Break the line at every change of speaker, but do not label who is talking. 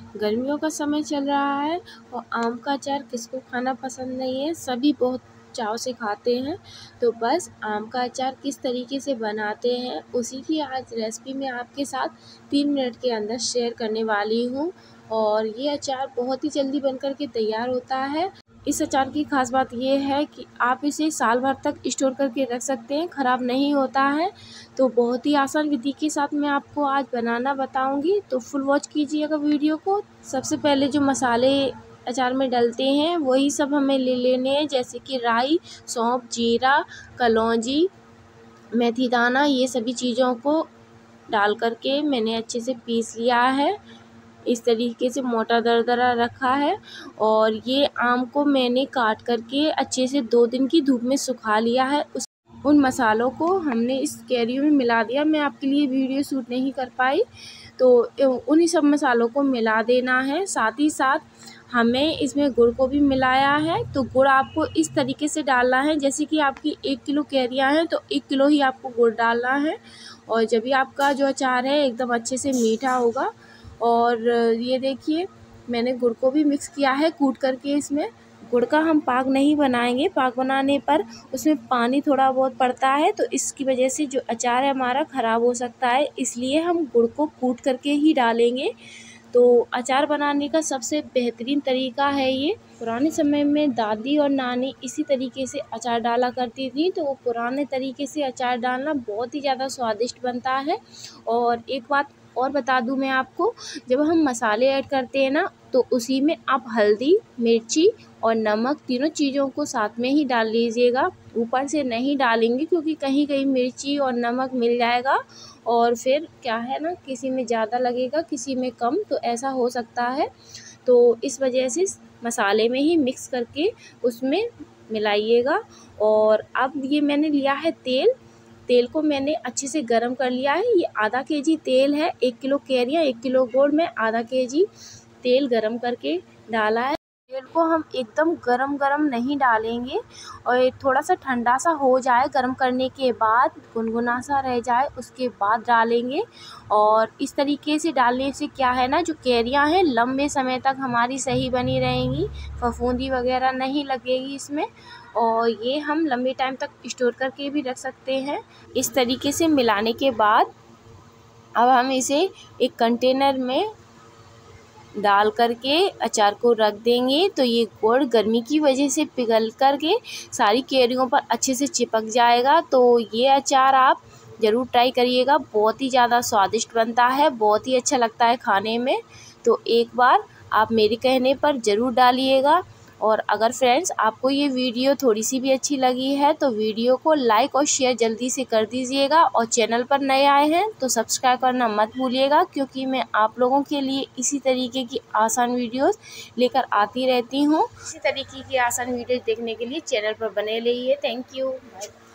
गर्मियों का समय चल रहा है और आम का अचार किसको खाना पसंद नहीं है, सभी बहुत चाव से खाते हैं। तो बस आम का अचार किस तरीके से बनाते हैं उसी की आज रेसिपी मैं आपके साथ 3 मिनट के अंदर शेयर करने वाली हूँ। और ये अचार बहुत ही जल्दी बनकर के तैयार होता है। इस अचार की ख़ास बात ये है कि आप इसे साल भर तक स्टोर करके रख सकते हैं, ख़राब नहीं होता है। तो बहुत ही आसान विधि के साथ मैं आपको आज बनाना बताऊंगी, तो फुल वॉच कीजिएगा वीडियो को। सबसे पहले जो मसाले अचार में डलते हैं वही सब हमें ले लेने हैं, जैसे कि राई, सौंफ, जीरा, कलौंजी, मेथी दाना, ये सभी चीज़ों को डाल करके मैंने अच्छे से पीस लिया है। इस तरीके से मोटा दरदरा रखा है। और ये आम को मैंने काट करके अच्छे से 2 दिन की धूप में सुखा लिया है। उन मसालों को हमने इस कैरियों में मिला दिया। मैं आपके लिए वीडियो शूट नहीं कर पाई, तो उन्हीं सब मसालों को मिला देना है। साथ ही साथ हमें इसमें गुड़ को भी मिलाया है। तो गुड़ आपको इस तरीके से डालना है, जैसे कि आपकी 1 किलो कैरियाँ हैं तो 1 किलो ही आपको गुड़ डालना है। और जब भी आपका जो अचार है एकदम अच्छे से मीठा होगा। और ये देखिए मैंने गुड़ को भी मिक्स किया है कूट करके। इसमें गुड़ का हम पाक नहीं बनाएंगे, पाक बनाने पर उसमें पानी थोड़ा बहुत पड़ता है, तो इसकी वजह से जो अचार है हमारा ख़राब हो सकता है, इसलिए हम गुड़ को कूट करके ही डालेंगे। तो अचार बनाने का सबसे बेहतरीन तरीका है ये। पुराने समय में दादी और नानी इसी तरीके से अचार डाला करती थी, तो वो पुराने तरीके से अचार डालना बहुत ही ज़्यादा स्वादिष्ट बनता है। और एक बात और बता दूं मैं आपको, जब हम मसाले ऐड करते हैं ना तो उसी में आप हल्दी, मिर्ची और नमक तीनों चीज़ों को साथ में ही डाल लीजिएगा। ऊपर से नहीं डालेंगे क्योंकि कहीं कहीं मिर्ची और नमक मिल जाएगा और फिर क्या है ना, किसी में ज़्यादा लगेगा किसी में कम, तो ऐसा हो सकता है। तो इस वजह से मसाले में ही मिक्स करके उसमें मिलाइएगा। और अब ये मैंने लिया है तेल। तेल को मैंने अच्छे से गरम कर लिया है। ये आधा केजी तेल है। 1 किलो कैरियाँ 1 किलो गुड़ में आधा केजी तेल गरम करके डाला है। तेल को हम एकदम गरम नहीं डालेंगे और ये थोड़ा सा ठंडा सा हो जाए, गरम करने के बाद गुनगुना सा रह जाए उसके बाद डालेंगे। और इस तरीके से डालने से क्या है ना, जो कैरियाँ हैं लंबे समय तक हमारी सही बनी रहेंगी, फफूंदी वगैरह नहीं लगेगी इसमें। और ये हम लंबे टाइम तक स्टोर करके भी रख सकते हैं। इस तरीके से मिलाने के बाद अब हम इसे एक कंटेनर में डाल करके अचार को रख देंगे। तो ये गुड़ गर्मी की वजह से पिघल करके सारी कैरियों पर अच्छे से चिपक जाएगा। तो ये अचार आप ज़रूर ट्राई करिएगा, बहुत ही ज़्यादा स्वादिष्ट बनता है, बहुत ही अच्छा लगता है खाने में। तो एक बार आप मेरे कहने पर ज़रूर डालिएगा। और अगर फ्रेंड्स आपको ये वीडियो थोड़ी सी भी अच्छी लगी है तो वीडियो को लाइक और शेयर जल्दी से कर दीजिएगा। और चैनल पर नए आए हैं तो सब्सक्राइब करना मत भूलिएगा, क्योंकि मैं आप लोगों के लिए इसी तरीके की आसान वीडियोस लेकर आती रहती हूँ। इसी तरीके की आसान वीडियोस देखने के लिए चैनल पर बने रहिए। Thank you.